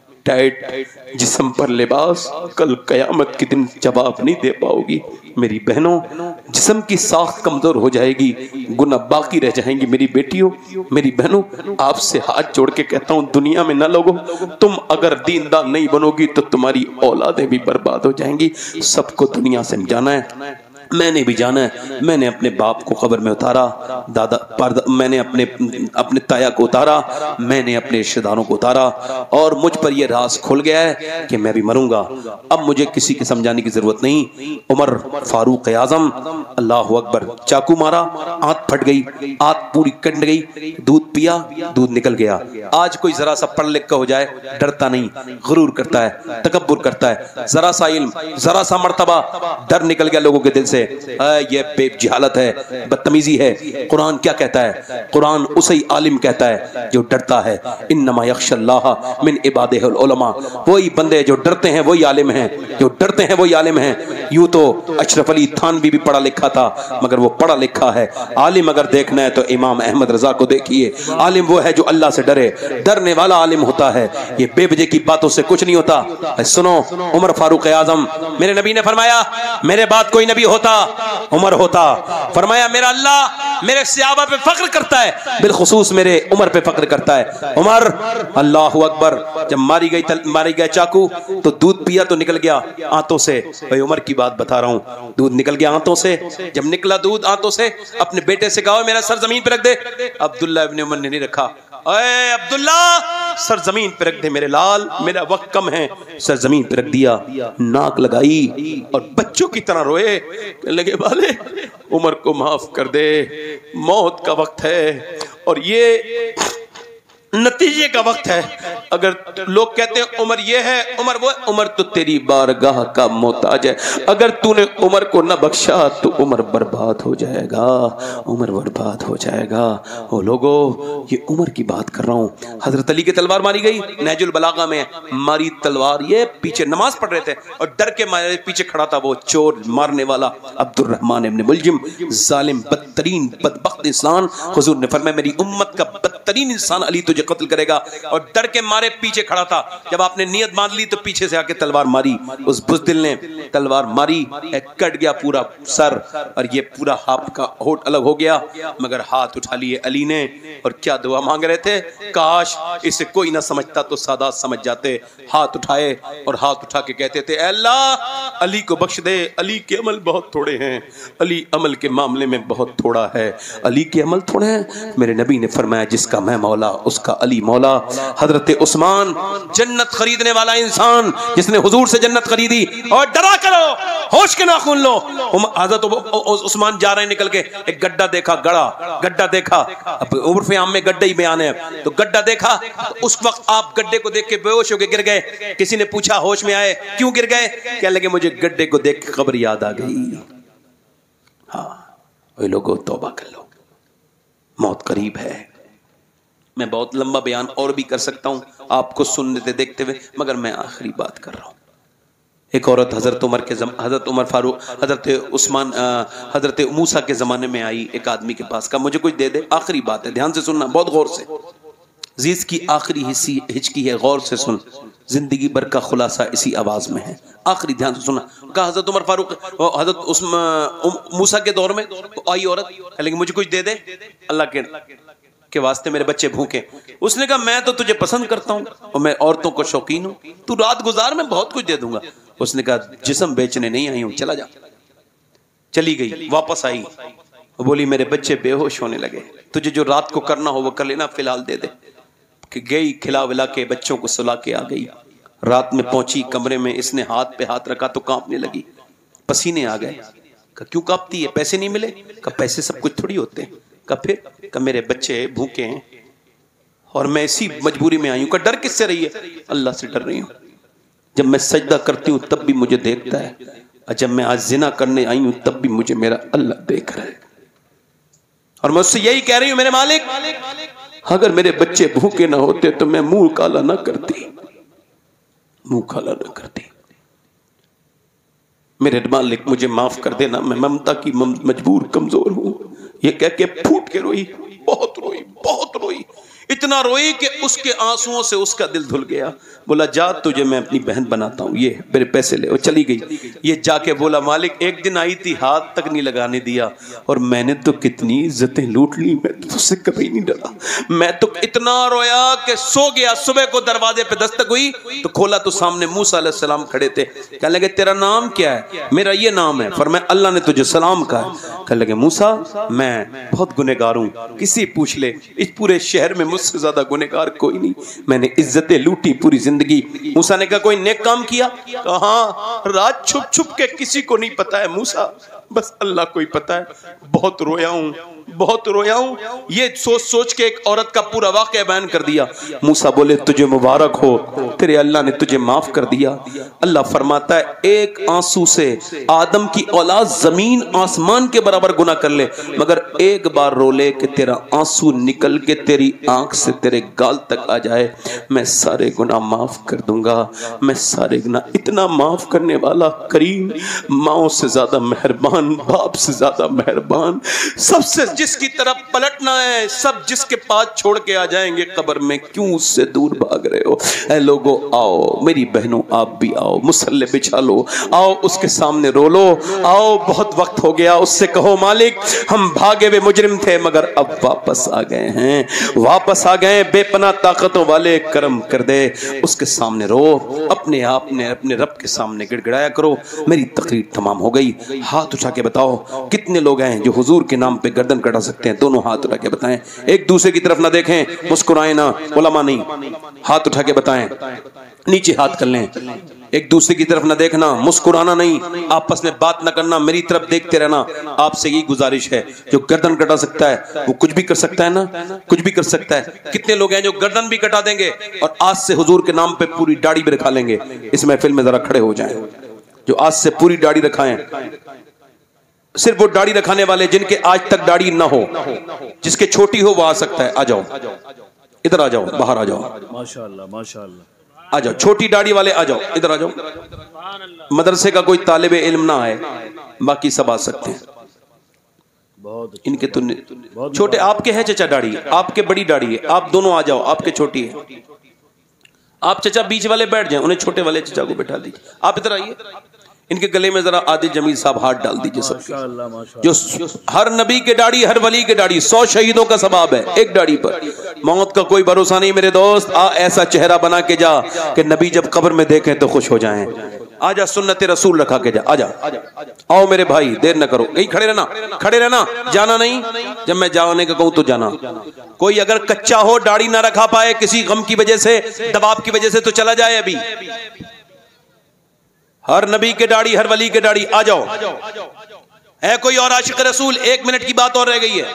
टाइट जिस्म पर लिबास, कल कयामत के दिन जवाब नहीं दे पाओगी। मेरी बहनों जिस्म की साख कमजोर हो जाएगी, गुनाह बाकी रह जाएंगी। मेरी बेटियों मेरी बहनों आपसे हाथ जोड़ के कहता हूँ दुनिया में न लोगो, तुम अगर दीनदार नहीं बनोगी तो तुम्हारी औलादें भी बर्बाद हो जाएंगी। सबको दुनिया से जाना है, मैंने भी जाना है। मैंने अपने बाप को कब्र में उतारा, दादा पर्दा, मैंने अपने अपने ताया को उतारा, मैंने अपने रिश्तेदारों को उतारा और मुझ पर यह राज खुल गया है कि मैं भी मरूंगा। अब मुझे किसी के समझाने की जरूरत नहीं। उमर फारूक आजम अल्लाह अकबर, चाकू मारा, आंत फट गई, आंत पूरी कट गई, दूध पिया, दूध निकल गया। आज कोई जरा सा पढ़ लिख का हो जाए डरता नहीं, गुरूर करता है, तकब्बुर करता है। जरा सा इल्म, जरा सा मर्तबा, डर निकल गया लोगों के दिल से। ये बेजहालत है, बदतमीजी है। कुरान क्या कहता है? कुरान उसे आलिम कहता है जो डरता है। इन्नमा यख्शल्लाह मिन इबादिहिल उलमा, वही बंदे जो डरते हैं वही आलिम हैं, जो डरते हैं वही आलिम हैं। यूं तो अशरफ अली थानवी भी पढ़ा लिखा था, मगर वो पढ़ा लिखा है। आलिम अगर देखना है तो इमाम अहमद रजा को देखिए। आलिम वो है जो अल्लाह से डरे, डरने वाला आलिम होता है। ये बेवजह की बातों से कुछ नहीं होता। सुनो, उमर फारूक आजम, मेरे नबी ने फरमाया मेरे बाद कोई नबी होता उमर होता। फरमाया मेरा अल्लाह मेरे सहाबा पे फख्र करता है, बिलखुसूस मेरे उमर पे फख्र करता है। उमर, अल्लाह अकबर। जब मारी गई मारी गया चाकू तो दूध पिया तो निकल गया आंतों से। भाई उमर की बात बता रहा हूँ, दूध निकल गया आंतों से। जब निकला दूध आंतों से, अपने बेटे से कहा मेरा सर जमीन पे रख दे। अब्दुल्ला इब्न उमर ने नहीं रखा। अरे अब्दुल्ला, सर जमीन पे रख दे मेरे लाल, मेरा वक्त कम है। सर जमीन पे रख दिया, नाक लगाई और बच्चों की तरह रोए। लगे वाले उमर को माफ कर दे, मौत का वक्त है और ये नतीजे का वक्त है। अगर लोग कहते हैं उमर ये है उमर वो, उमर तो तेरी बारगाह का मोहताज है। अगर तूने उमर को न बख्शा तो उमर बर्बाद हो जाएगा, उमर बर्बाद हो जाएगा। ओ लोगो, ये उमर की बात कर रहा हूँ। हजरत अली की तलवार मारी गई, नहजुल बलागा में मारी तलवार। ये पीछे नमाज पढ़ रहे थे और डर के मारे पीछे खड़ा था वो चोर मारने वाला अब्दुर्रहमान इब्न मुलजिम, जालिम बदतरीन बदबख्त इंसान। हुजूर ने फरमाया मेरी उम्मत का बदतरीन इंसान अली तुझे कत्ल करेगा, और डर के मारे पीछे खड़ा था। जब आपने नियत बांध ली तो पीछे से आके तलवार मारी। उस बुज़दिल ने तलवार मारी, कट गया पूरा सर और ये पूरा हाथ का होठ अलग हो गया, मगर हाथ उठा लिए अली ने। और क्या दुआ मांग रहे थे? काश इसे कोई ना समझता तो सादात समझ जाते। हाथ उठाए और हाथ उठा के कहते थे अल्लाह अली को बख्श दे, अली के अमल बहुत थोड़े हैं, अली अमल के मामले में बहुत थोड़ा है, अली के अमल थोड़े हैं। मेरे नबी ने फरमाया जिसका मैं मौला उसका अली मौला। हजरत उस्मान, जन्नत खरीदने वाला इंसान जिसने हुजूर से जन्नत खरीदी। और डरा करो, होश के नाखून लो। हजरत उस्मान जा रहे हैं निकल के, एक गड्ढा देखा, गड़ा गड्ढा देखा। अब उर्फ आम में गड्ढा ही बयान है, तो गड्ढा देखा तो उस वक्त आप गड्ढे को देख के बेहोश होके गिर गए। किसी ने पूछा होश में आए क्यों गिर गए? कहने लगे मुझे गड्ढे को देख के खबर याद आ गई। हाँ वही लोगों, तौबा कर लो, मौत करीब है। मैं बहुत लंबा बयान और भी कर सकता हूं आपको सुनने देखते हुए, मगर मैं आखिरी बात कर रहा हूं। एक औरत हजरत उमर के हजरत उमर फारूक हजरत उस्मान हजरत मूसा के जमाने में आई एक आदमी के पास, कहा मुझे कुछ दे दे। आखिरी बात है, ध्यान से सुनना, बहुत गौर से। जीज की आखिरी हिस्सी हिचकी है, गौर से सुन, जिंदगी भर का खुलासा इसी आवाज में है। आखिरी ध्यान से सुनना। कहा हजरत उमर फारूक हजरत उस्मान मूसा के दौर में आई औरत, लेकिन मुझे कुछ दे दे अल्लाह के के वास्ते, मेरे बच्चे भूखे। उसने कहा मैं तो तुझे पसंद करता हूं और मैं औरतों को शौकीन हूं, तू रात गुजार में बहुत कुछ दे दूंगा। उसने कहा जिस्म बेचने नहीं आई हूं, चला जा। चली गई, वापस आई, बोली मेरे बच्चे बेहोश होने लगे, तुझे जो रात को करना हो वो कर लेना, फिलहाल दे दे। कि गई, खिला विला के बच्चों को सुला के आ गई। रात में पहुंची कमरे में, इसने हाथ पे हाथ रखा तो कांपने लगी, पसीने आ गए। कहा क्यों कांपती है? पैसे नहीं मिले? कहा पैसे सब कुछ थोड़ी होते हैं। कहा फिर? कहा मेरे बच्चे भूखे हैं और मैं इसी मजबूरी में आई हूं। कहा डर किससे रही है? अल्लाह से डर रही हूं। जब मैं सजदा करती हूं तब भी मुझे देखता है, और जब मैं आज जिना करने आई हूं तब भी मुझे मेरा अल्लाह देख रहा है। और मैं उससे यही कह रही हूं, मेरे मालिक अगर मेरे बच्चे भूखे ना होते तो मैं मुंह काला ना करती, मुंह काला ना करती। मेरे मालिक मुझे माफ कर देना, मैं ममता की मजबूर कमजोर हूं। ये कह के फूट के रोई, बहुत रोई, बहुत रोई, इतना रोई कि उसके आंसुओं से उसका दिल धुल गया। बोला जा तुझे मैं अपनी बहन बनाता हूँ, ये मेरे पैसे ले। और चली गई। ये जाके बोला मालिक एक दिन आई थी, हाथ तक नहीं लगाने दिया, और मैंने तो कितनी इज्जतें लूट ली, मैं तो उससे कभी नहीं डरा। मैं तो इतना रोया कि सो गया। सुबह को दरवाजे पे दस्तक हुई तो खोला तो सामने मूसा अलैहिस्सलाम खड़े थे। कहने लगे तेरा नाम क्या है? मेरा ये नाम है। फरमाया अल्लाह ने तुझे सलाम कहा। कहने लगे मूसा मैं बहुत गुनहगार हूँ, किसी पूछ ले, इस पूरे शहर में मुझसे ज्यादा गुनहगार कोई नहीं, मैंने इज्जतें लूटी पूरी जिंदगी। मूसा ने कहा कोई नेक काम किया? कहा हाँ, रात छुप छुप के, किसी को नहीं पता है मूसा, बस अल्लाह को ही पता है। बहुत रोया हूं, बहुत रोया हूं। ये सोच सोच के एक औरत का पूरा वाक़या बयान कर दिया। मूसा बोले तुझे मुबारक हो, तेरे अल्लाह ने तुझे माफ कर दिया। अल्लाह फरमाता है एक आंसू से आदम की औलाद जमीन आसमान के बराबर गुनाह कर ले, मगर एक बार रो ले कि तेरा आंसू निकल के तेरी आंख से तेरे गाल तक आ जाए, मैं सारे गुनाह माफ कर दूंगा। मैं सारे गुनाह, इतना माफ करने वाला करीम, माओ से ज्यादा मेहरबान, बाप से ज्यादा मेहरबान, सबसे जिसकी तरफ पलटना है, सब जिसके पास छोड़ के आ जाएंगे कब्र में, क्यों उससे दूर भाग रहे हो? ऐ लोगो आओ, मेरी बहनों आप भी आओ, मुसल्ले बिछा लो, आओ उसके सामने रो लो, आओ बहुत वक्त हो गया, उससे कहो मालिक हम भागे हुए मुजरिम थे मगर अब वापस आ गए हैं, वापस आ गए, बेपना ताकतों वाले करम कर दे। उसके सामने रो, अपने आप ने अपने रब के सामने गिड़गिड़ाया करो। मेरी तकरीर तमाम हो गई। हाथ उठा के बताओ कितने लोग हैं जो हुजूर के नाम पे गर्दन कटा सकते हैं? दोनों हाथ उठा के बताएं। एक दूसरे की तरफ ना देखें, मुस्कुराएं ना, उलमा नहीं, हाथ उठा के बताएं, नीचे हाथ कर लें। एक दूसरे की तरफ ना देखना, मुस्कुराना नहीं, आपस में बात ना करना, मेरी तरफ देखते रहना। आपसे यही गुजारिश है, जो गर्दन कटा सकता है वो कुछ भी कर सकता है ना, कुछ भी कर सकता है। कितने लोग हैं जो गर्दन भी कटा देंगे और आज से हुजूर के नाम पे पूरी दाढ़ी भी रखा लेंगे? इस महफिल में जरा खड़े हो जाएं जो आज से पूरी दाढ़ी रखाएं। सिर्फ वो दाढ़ी रखाने वाले जिनके आज तक दाढ़ी ना हो, जिसके छोटी हो वो आ सकता है। आ जाओ, इधर आ जाओ, बाहर आ जाओ, माशाअल्लाह माशाअल्लाह, आ जाओ। छोटी दाढ़ी वाले आ जाओ, इधर आ जाओ। मदरसे का कोई तालिबे इल्म ना आए, बाकी सब आ सकते हैं। बहुत इनके तो छोटे, आपके है चचा दाढ़ी, आपके बड़ी दाढ़ी है, आप दोनों आ जाओ, आपके छोटी है। आप चचा बीच वाले बैठ जाएं, उन्हें छोटे वाले चचा को बैठा दीजिए। आप इधर आइए, इनके गले में जरा आदिल जमील साहब हाथ डाल दीजिए सबके। जो हर नबी के दाढ़ी, हर वली के दाढ़ी, सौ शहीदों का सवाब है एक दाढ़ी पर। मौत का कोई भरोसा नहीं मेरे दोस्त। आ ऐसा चेहरा बना के जा कि नबी जब कब्र में देखें तो खुश हो जाएं। आजा, सुन्नत रसूल रखा के जा, आजा, आओ मेरे भाई, देर न करो, यहीं खड़े रहना, खड़े रहना, जाना नहीं। जब मैं जाने का कहूं तो जाना। कोई अगर कच्चा हो, दाढ़ी ना रखा पाए किसी गम की वजह से, दबाव की वजह से, तो चला जाए अभी। हर नबी के दाढ़ी, हर वली के दाढ़ी, आ जाओ। है कोई और आशिक रसूल? एक मिनट की बात और रह गई है।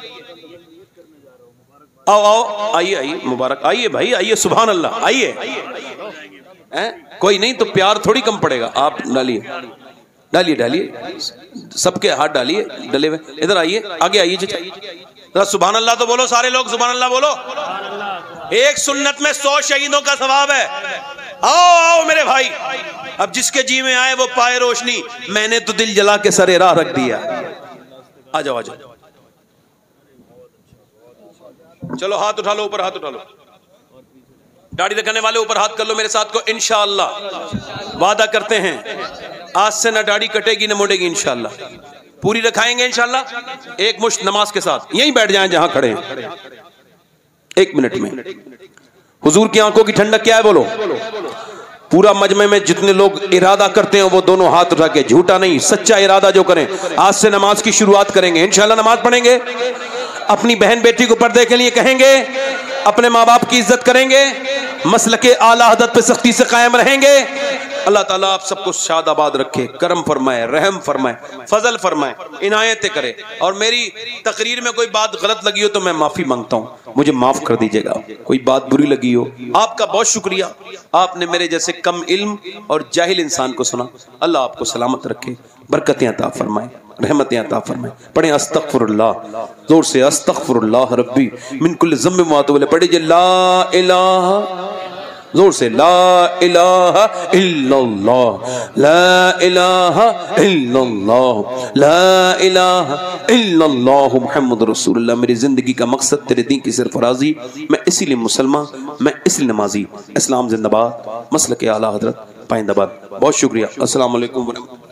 आओ आओ, आइए आइए, मुबारक, आइए भाई, आइए, सुभान अल्लाह, आइए। कोई नहीं तो प्यार थोड़ी कम पड़ेगा। आप डालिए, डालिए, डालिए, सबके हाथ डालिए डले हुए। इधर आइए, आगे आइए चचा, सुभान अल्लाह तो बोलो, सारे लोग सुभान अल्लाह बोलो। एक सुन्नत में सौ शहीदों का सवाब है। आओ आओ मेरे भाई, अब जिसके जी में आए वो पाए रोशनी। मैंने तो दिल जला के सरे राह रख दिया। आ जाओ, आ जाओ, चलो हाथ उठा लो, ऊपर हाथ उठा लो। दाढ़ी रखने वाले ऊपर हाथ कर लो मेरे साथ को। इंशाअल्लाह वादा करते हैं आज से ना दाढ़ी कटेगी ना मुड़ेगी, इंशाअल्लाह पूरी रखाएंगे इंशाअल्लाह। एक मुश्त नमाज के साथ यहीं बैठ जाएं जहां खड़े हैं, एक मिनट में। हुजूर की आंखों की ठंडक क्या है बोलो? पूरा मजमे में जितने लोग इरादा करते हैं वो दोनों हाथ उठा के, झूठा नहीं, सच्चा इरादा जो करें। आज से नमाज की शुरुआत करेंगे इंशाअल्लाह, नमाज पढ़ेंगे, अपनी बहन बेटी को पर्दे के लिए कहेंगे, अपने माँ बाप की इज्जत करेंगे, मसलके आला हदत पे सख्ती से कायम रहेंगे। अल्लाह ताला आप सबको शाद आबाद रखे, करम फरमाए, रहम फरमाए, फजल फरमाए, इनायतें करे। और मेरी तकरीर में कोई बात गलत लगी हो तो मैं माफी मांगता हूँ, मुझे माफ कर दीजिएगा। कोई बात बुरी लगी हो, आपका बहुत शुक्रिया, आपने मेरे जैसे कम इल्म और जाहिल इंसान को सुना। अल्लाह आपको सलामत रखे, बरकतें अता फरमाए, रहमतें अता फरमाए। पढ़े अस्तगफिरुल्लाह, जोर से अस्तगफिरुल्लाह रब्बी मिन कुल्लि ज़म्बि व अतूबु, पढ़े जे ला इलाहा, जोर से ला इलाहा इल्लल्लाह, ला इलाहा इल्लल्लाह, ला इलाहा इल्लल्लाह मुहम्मद रसूलुल्लाह। मेरी जिंदगी का मकसद तेरे दीन की सिर्फ राजी, मैं इसीलिए मुसलमान, मैं इसलिए नमाजी। इस्लाम जिंदाबाद, मसलक आला हजरत पाइंदाबाद। बहुत शुक्रिया। अस्सलाम वालेकुम।